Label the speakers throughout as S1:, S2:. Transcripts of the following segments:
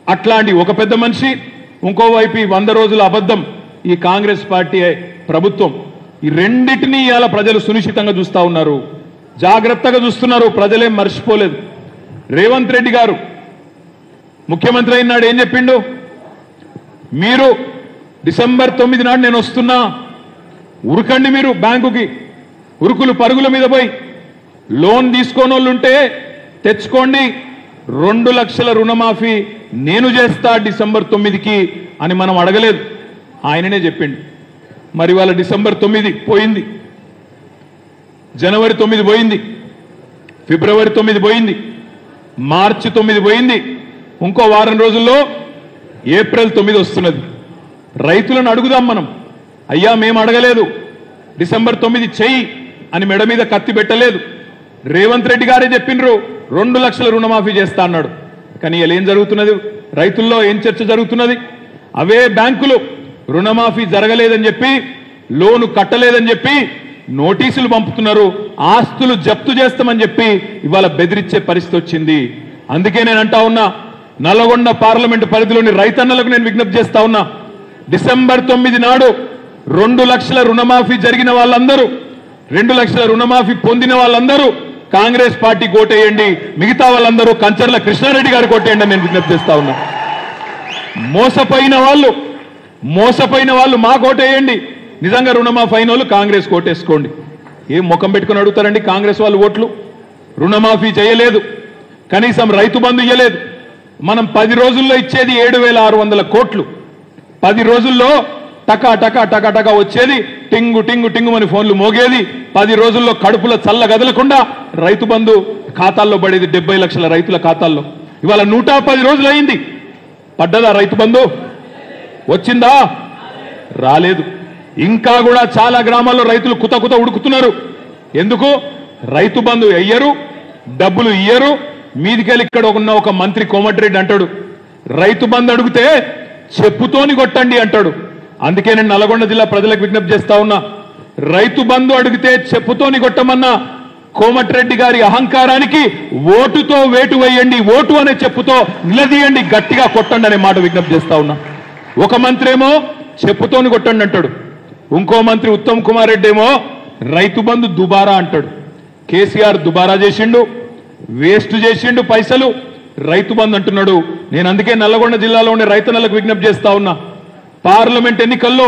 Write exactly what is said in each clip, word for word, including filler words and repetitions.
S1: అట్లాంటి ఒక పెద్ద మనిషి, ఇంకోవైపు వంద రోజుల అబద్ధం ఈ కాంగ్రెస్ పార్టీ ప్రభుత్వం. ఈ రెండింటినీ ఇవాళ ప్రజలు సునిశ్చితంగా చూస్తా ఉన్నారు, జాగ్రత్తగా చూస్తున్నారు. ప్రజలేం మర్చిపోలేదు. రేవంత్ రెడ్డి గారు ముఖ్యమంత్రి అయినాడు ఏం చెప్పిండు? మీరు డిసెంబర్ తొమ్మిది నాడు నేను వస్తున్నా, ఉరకండి మీరు బ్యాంకుకి, ఉరుకులు పరుగుల మీద పోయి లోన్ తీసుకోని వాళ్ళు ఉంటే తెచ్చుకోండి, రెండు లక్షల రుణమాఫీ నేను చేస్తా డిసెంబర్ తొమ్మిదికి అని మనం అడగలేదు, ఆయననే చెప్పిండు. మరి వాళ్ళ డిసెంబర్ తొమ్మిది పోయింది, జనవరి తొమ్మిది పోయింది, ఫిబ్రవరి తొమ్మిది పోయింది, మార్చి తొమ్మిది పోయింది, ఇంకో వారం రోజుల్లో ఏప్రిల్ తొమ్మిది వస్తున్నది. రైతులను అడుగుదాం మనం, అయ్యా మేము అడగలేదు, డిసెంబర్ తొమ్మిది చెయ్యి అని మెడ మీద కత్తి పెట్టలేదు. రేవంత్ రెడ్డి గారే చెప్పిండ్రు రెండు లక్షల రుణమాఫీ చేస్తా అన్నాడు. కానీ ఇలా ఏం జరుగుతున్నది? రైతుల్లో ఏం చర్చ జరుగుతున్నది? అవే బ్యాంకులు రుణమాఫీ జరగలేదని చెప్పి, లోను కట్టలేదని చెప్పి నోటీసులు పంపుతున్నారు, ఆస్తులు జప్తు చేస్తామని చెప్పి ఇవాళ బెదిరించే పరిస్థితి వచ్చింది. అందుకే నేను అంటా ఉన్నా, నల్గొండ పార్లమెంటు పరిధిలోని రైతన్నలకు నేను విజ్ఞప్తి చేస్తా ఉన్నా, డిసెంబర్ తొమ్మిది నాడు రెండు లక్షల రుణమాఫీ జరిగిన వాళ్ళందరూ, రెండు లక్షల రుణమాఫీ పొందిన వాళ్ళందరూ కాంగ్రెస్ పార్టీ కోటేయండి, మిగతా వాళ్ళందరూ కంచర్ల కృష్ణారెడ్డి గారు కోటేయండి అని నేను విజ్ఞప్తి చేస్తా ఉన్నా. మోసపోయిన వాళ్ళు మోసపోయిన వాళ్ళు మా కోటేయండి, నిజంగా రుణమాఫీ అయిన వాళ్ళు కాంగ్రెస్ కోటేసుకోండి. ఏం ముఖం పెట్టుకుని అడుగుతారండి కాంగ్రెస్ వాళ్ళు ఓట్లు? రుణమాఫీ చేయలేదు, కనీసం రైతు బంధు ఇయ్యలేదు. మనం పది రోజుల్లో ఇచ్చేది ఏడు వేల ఆరు వందల కోట్లు, పది రోజుల్లో టకా టకా టకా టకా వచ్చేది, టింగు టింగు టింగు అని ఫోన్లు మోగేది, పది రోజుల్లో కడుపులో చల్ల గదలకుండా రైతు బంధు ఖాతాల్లో పడేది డెబ్బై లక్షల రైతుల ఖాతాల్లో. ఇవాళ నూట పది రోజులు అయింది, పడ్డదా రైతు బంధు? వచ్చిందా? రాలేదు. ఇంకా కూడా చాలా గ్రామాల్లో రైతులు కుత కుత ఉడుకుతున్నారు. ఎందుకు? రైతు బంధు అయ్యరు, డబ్బులు ఇయ్యరు. మీదికెళ్ళి ఇక్కడ ఉన్న ఒక మంత్రి కోమటిరెడ్డి అంటాడు, రైతు బంధు అడిగితే చెప్పుతోని కొట్టండి అంటాడు. అందుకే నేను నల్గొండ జిల్లా ప్రజలకు విజ్ఞప్తి చేస్తా ఉన్నా, రైతు బంధు అడిగితే చెప్పుతోని కొట్టమన్నా కోమటిరెడ్డి గారి అహంకారానికి ఓటుతో వేటు వేయండి, ఓటు అనే చెప్పుతో నిలదీయండి, గట్టిగా కొట్టండి అనే మాట విజ్ఞప్తి చేస్తా ఉన్నా. ఒక మంత్రి ఏమో చెప్పుతోని కొట్టండి అంటాడు, ఇంకో మంత్రి ఉత్తమ్ కుమార్ రెడ్డి ఏమో రైతు బంధు దుబారా అంటాడు. కేసీఆర్ దుబారా చేసిండు, వేస్ట్ చేసిండు పైసలు, రైతు బంధు అంటున్నాడు. నేను అందుకే నల్లగొండ జిల్లాలో ఉండే రైతన్నలకు విజ్ఞప్తి చేస్తా ఉన్నా, పార్లమెంట్ ఎన్నికల్లో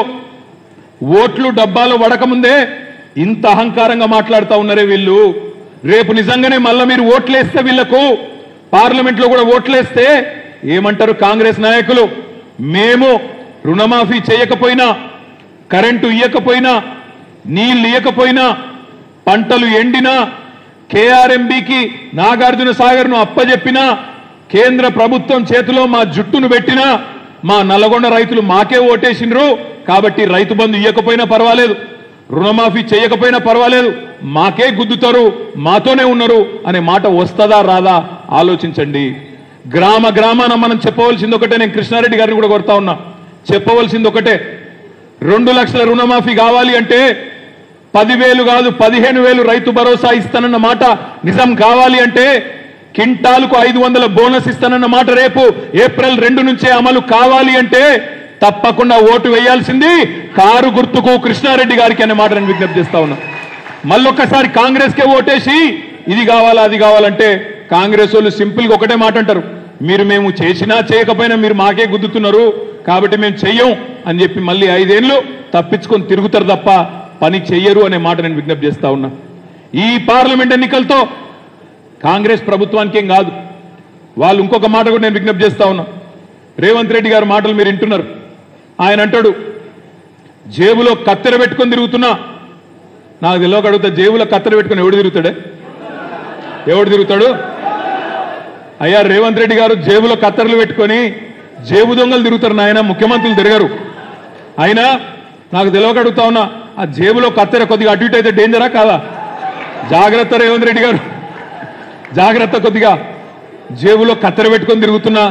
S1: ఓట్లు డబ్బాలో పడకముందే ఇంత అహంకారంగా మాట్లాడుతూ ఉన్నారే వీళ్ళు. రేపు నిజంగానే మళ్ళా మీరు ఓట్లేస్తే, వీళ్లకు పార్లమెంట్లో కూడా ఓట్లేస్తే ఏమంటారు కాంగ్రెస్ నాయకులు? మేము రుణమాఫీ చేయకపోయినా, కరెంటు ఇయ్యకపోయినా, నీళ్లు ఇయ్యకపోయినా, పంటలు ఎండినా, కేఆర్ఎంబికి నాగార్జున సాగర్ను అప్పజెప్పినా, కేంద్ర ప్రభుత్వం చేతిలో మా జుట్టును పెట్టినా, మా నల్గొండ రైతులు మాకే ఓటేసినరు కాబట్టి రైతు బంధు ఇయ్యకపోయినా పర్వాలేదు, రుణమాఫీ చేయకపోయినా పర్వాలేదు, మాకే గుద్దుతారు, మాతోనే ఉన్నారు అనే మాట వస్తుందా రాదా ఆలోచించండి. గ్రామ గ్రామాన మనం చెప్పవలసింది ఒకటే, నేను కృష్ణారెడ్డి గారిని కూడా కోరుతా ఉన్నా, చెప్పవలసింది ఒకటే, రెండు లక్షల రుణమాఫీ కావాలి అంటే పదివేలు కాదు పదిహేను వేలు రైతు భరోసా ఇస్తానన్న మాట నిజం కావాలి అంటే, కింటాలకు ఐదు వందల బోనస్ ఇస్తానన్న మాట రేపు ఏప్రిల్ రెండు నుంచే అమలు కావాలి అంటే తప్పకుండా ఓటు వేయాల్సింది కారు గుర్తుకు కృష్ణారెడ్డి గారికి అనే మాట నేను విజ్ఞప్తి చేస్తా ఉన్నా. మళ్ళొక్కసారి కాంగ్రెస్కే ఓటేసి ఇది కావాలా అది కావాలంటే కాంగ్రెస్ వాళ్ళు సింపుల్గా ఒకటే మాట అంటారు, మీరు మేము చేసినా చేయకపోయినా మీరు మాకే గుద్దుతున్నారు కాబట్టి మేము చెయ్యం అని చెప్పి మళ్ళీ ఐదేళ్లు తప్పించుకొని తిరుగుతారు తప్ప పని చెయ్యరు అనే మాట నేను విజ్ఞప్తి చేస్తా ఉన్నా. ఈ పార్లమెంట్ ఎన్నికలతో కాంగ్రెస్ ప్రభుత్వానికి ఏం కాదు, వాళ్ళు ఇంకొక మాట కూడా నేను విజ్ఞప్తి చేస్తా ఉన్నా. రేవంత్ రెడ్డి గారి మాటలు మీరు వింటున్నారు. ఆయన అంటాడు జేబులో కత్తెర పెట్టుకొని తిరుగుతున్నా. నాకు తెలియక అడుగుతా, జేబులో కత్తెర పెట్టుకొని ఎవడు తిరుగుతాడే? ఎవడు తిరుగుతాడు? అయ్యా రేవంత్ రెడ్డి గారు జేబులో కత్తెరలు పెట్టుకొని జేబు దొంగలు తిరుగుతారు నాయన, ముఖ్యమంత్రులు తిరగరు. అయినా నాకు తెలియక అడుగుతా ఉన్నా, ఆ జేబులో కత్తెర కొద్దిగా అటు ఇటు అయితే డేంజరా కాదా? జాగ్రత్త రేవంత్ రెడ్డి గారు, జాగ్రత్త. కొద్దిగా జేబులో కత్తెర పెట్టుకొని తిరుగుతున్నా.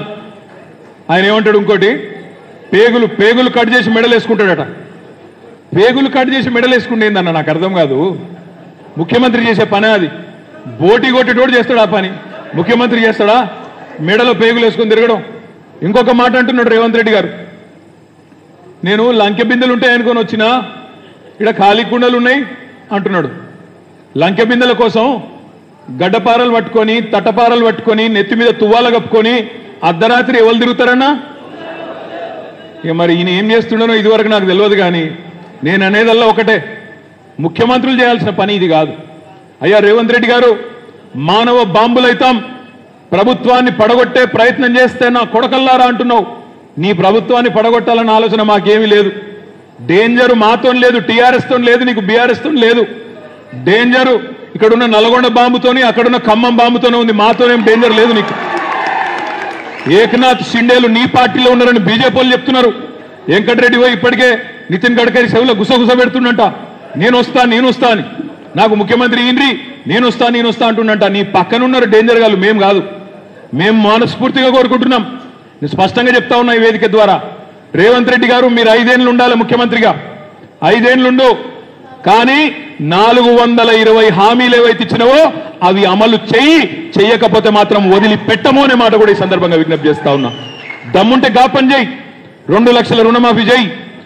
S1: ఆయన ఏమంటాడు ఇంకోటి, పేగులు పేగులు కట్ చేసి మెడలు వేసుకుంటాడట. పేగులు కట్ చేసి మెడలు వేసుకుంటేందన్న నాకు అర్థం కాదు. ముఖ్యమంత్రి చేసే పని అది, బోటి కొట్టేటోడు చేస్తాడు ఆ పని, ముఖ్యమంత్రి చేస్తాడా? మెడలో పేగులు వేసుకొని తిరగడం. ఇంకొక మాట అంటున్నాడు రేవంత్ రెడ్డి గారు, నేను లంకె బిందెలు ఉంటాయనుకొని వచ్చినా ఇక్కడ ఖాళీ కుండలు ఉన్నాయి అంటున్నాడు. లంకె బిందెల కోసం గడ్డపారలు పట్టుకొని తట్టపారలు పట్టుకొని నెత్తి మీద తువ్వాల కప్పుకొని అర్ధరాత్రి ఎవరు తిరుగుతారన్నా? ఇక మరి ఈయన ఏం చేస్తుండనో ఇదివరకు నాకు తెలియదు, కానీ నేను అనేదల్లా ఒకటే, ముఖ్యమంత్రులు చేయాల్సిన పని ఇది కాదు. అయ్యా రేవంత్ రెడ్డి గారు, మానవ బాంబులైతాం, ప్రభుత్వాన్ని పడగొట్టే ప్రయత్నం చేస్తే నా కొడకల్లారా అంటున్నావు. నీ ప్రభుత్వాన్ని పడగొట్టాలన్న ఆలోచన మాకేమీ లేదు. డేంజరు మాతో లేదు, టీఆర్ఎస్తో లేదు, నీకు బీఆర్ఎస్తో లేదు. డేంజరు ఇక్కడున్న నల్గొండ బాంబుతోని అక్కడున్న ఖమ్మం బాంబుతోనే ఉంది, మాతోనేం డేంజర్ లేదు నీకు. ఏకనాథ్ షిండేలు నీ పార్టీలో ఉన్నారని బీజేపీ వాళ్ళు చెప్తున్నారు. వెంకటరెడ్డి పోయి ఇప్పటికే నితిన్ గడ్కరీ చెవులో గుసగుస పెడుతుండంట, నేను వస్తా నేను వస్తా అని. నాకు ముఖ్యమంత్రి ఇంద్రి నేను వస్తా నేను వస్తా అంటుండంట. నీ పక్కనున్నారు డేంజర్ గాళ్ళు, మేము కాదు. మేము మనస్ఫూర్తిగా కోరుకుంటున్నాం. నేను స్పష్టంగా చెప్తా ఉన్నా ఈ వేదిక ద్వారా, రేవంత్ రెడ్డి గారు మీరు ఐదేళ్లు ఉండాలి ముఖ్యమంత్రిగా, ఐదేళ్లుండు, కానీ నాలుగు వందల ఇరవై హామీలు ఏవైతే ఇచ్చినావో అవి అమలు చెయ్యి, చెయ్యకపోతే మాత్రం వదిలిపెట్టము అనే మాట కూడా ఈ సందర్భంగా విజ్ఞప్తి చేస్తా ఉన్నా. దమ్ముంటే గా పని చేయి, రెండు లక్షల రుణమాఫీ చేయి,